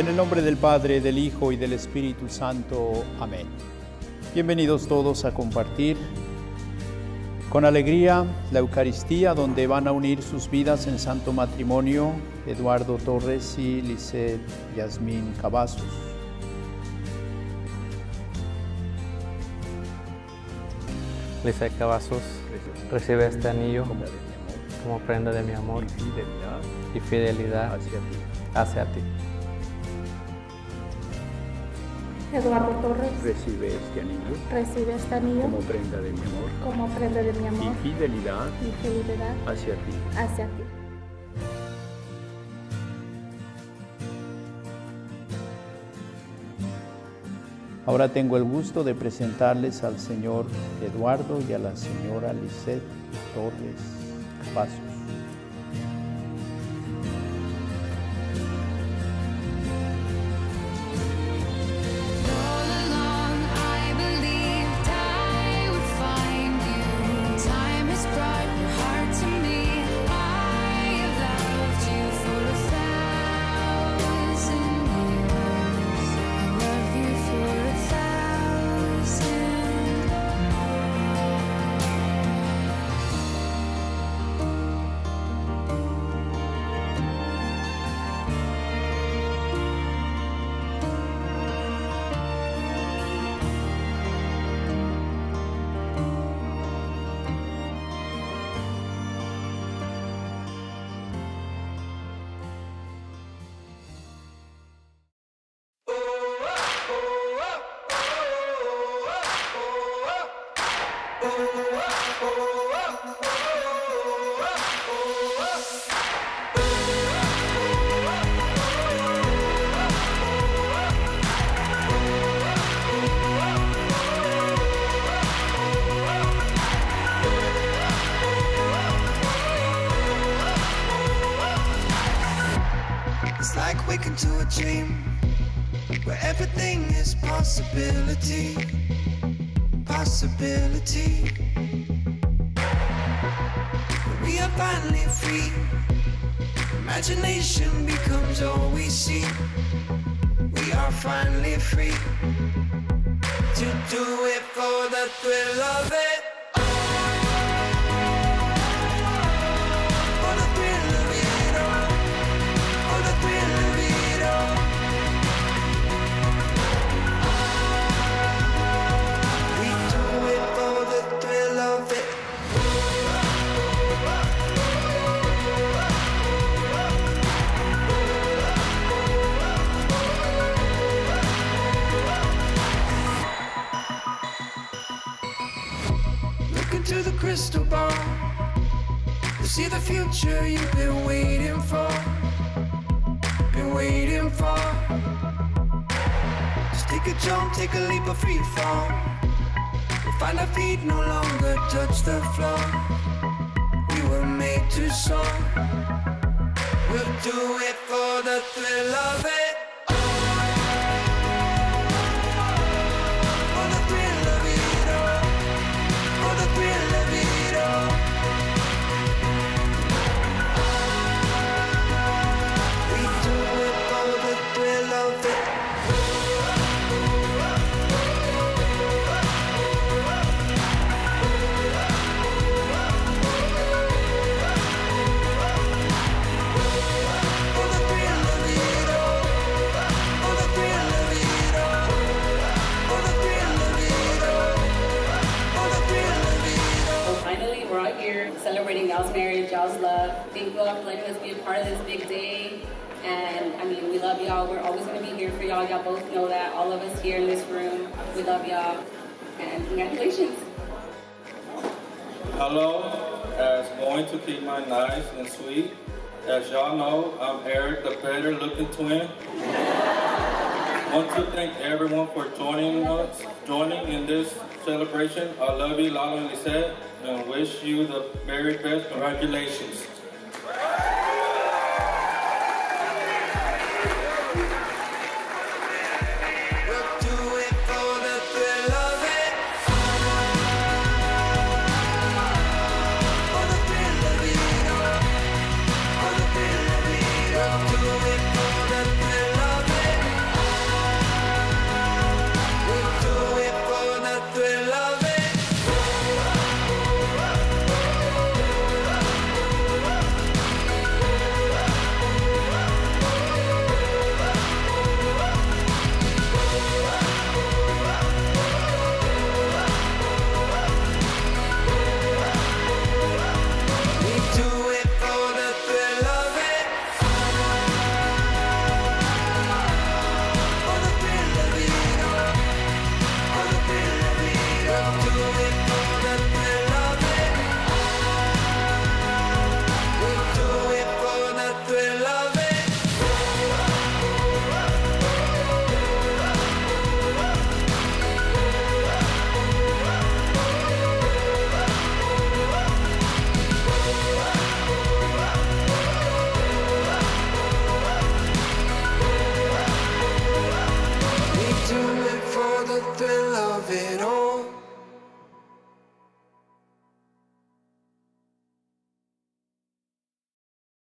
En el nombre del Padre, del Hijo y del Espíritu Santo. Amén. Bienvenidos todos a compartir con alegría la Eucaristía, donde van a unir sus vidas en santo matrimonio Eduardo Torres y Lisette Yasmín Cavazos. Lisette Cavazos, recibe este anillo como prenda de mi amor y fidelidad hacia ti. Eduardo Torres, Recibe este anillo como prenda de mi amor y fidelidad hacia ti. Ahora tengo el gusto de presentarles al señor Eduardo y a la señora Lisette Torres Cavazos. It's like waking to a dream where everything is possibility. We are finally free. Imagination becomes all we see. We are finally free to do it for the thrill of it. To the crystal ball, you see the future you've been waiting for. Just take a jump, take a leap of free fall. We'll find our feet no longer touch the floor. We were made to soar. We'll do it for the thrill of it. Celebrating y'all's marriage, y'all's love. Thank you all for letting us be a part of this big day. And I mean, we love y'all. We're always going to be here for y'all. Y'all both know that. All of us here in this room, we love y'all. And congratulations. Hello, as going to keep my nice and sweet. As y'all know, I'm Eric, the better looking twin. Want to thank everyone for joining in this celebration. I love you, Lala and Lisette, and wish you the very best. Congratulations.